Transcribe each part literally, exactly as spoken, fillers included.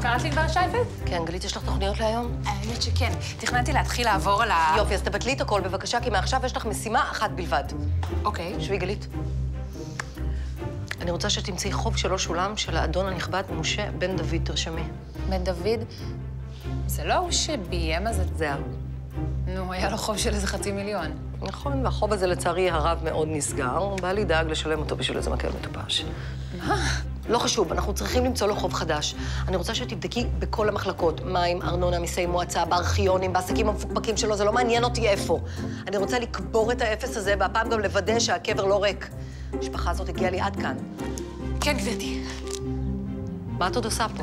קראת לי גברת שיינפלד? כן, גלית, יש לך תוכניות להיום? האמת שכן. תכננתי להתחיל לעבור על ה... יופי, אז תבטלי את הכל בבקשה, כי מעכשיו יש לך משימה אחת בלבד. אוקיי. שבי, גלית. אני רוצה שתמצאי חוב שלא שולם של האדון הנכבד משה בן דוד, תרשמי. בן דוד? זה לא הוא שביים אז... זה הוא. נו, היה לו חוב של איזה חצי מיליון. נכון, והחוב הזה לצערי הרב מאוד נסגר. בעלי דאג לשלם אותו בשביל איזה מקל מטופש. מה? לא חשוב, אנחנו צריכים למצוא לו חוב חדש. אני רוצה שתבדקי בכל המחלקות, מים, ארנונה, מיסי מועצה, בארכיונים, בעסקים המפוקפקים שלו, זה לא מעניין אותי איפה. אני רוצה לקבור את האפס הזה, והפעם גם לוודא שהקבר לא ריק. המשפחה הזאת הגיעה לי עד כאן. כן, גברתי. מה את עוד עושה פה?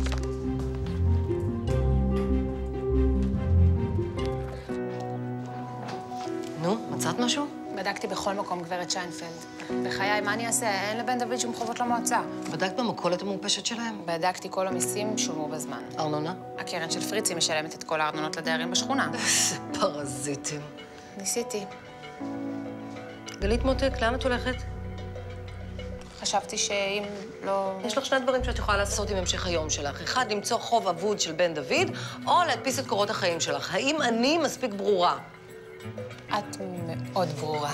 נו, מצאת משהו? בדקתי בכל מקום, גברת שיינפלד. בחיי, מה אני אעשה? אין לבן דוד שום חובות למועצה. בדקת במכולת המורפשת שלהם? בדקתי כל המיסים, שולמו בזמן. ארנונה? הקרן של פריצי משלמת את כל הארנונות לדיירים בשכונה. איזה פרזיטים. ניסיתי. גלית מותק, לאן את הולכת? חשבתי שאם לא... יש לך שני דברים שאת יכולה לעשות עם המשך היום שלך. אחד, למצוא חוב אבוד של בן דוד, או להדפיס את קורות החיים שלך. האם אני מספיק ברורה? את מאוד ברורה.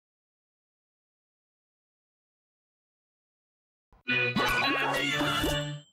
Yeah.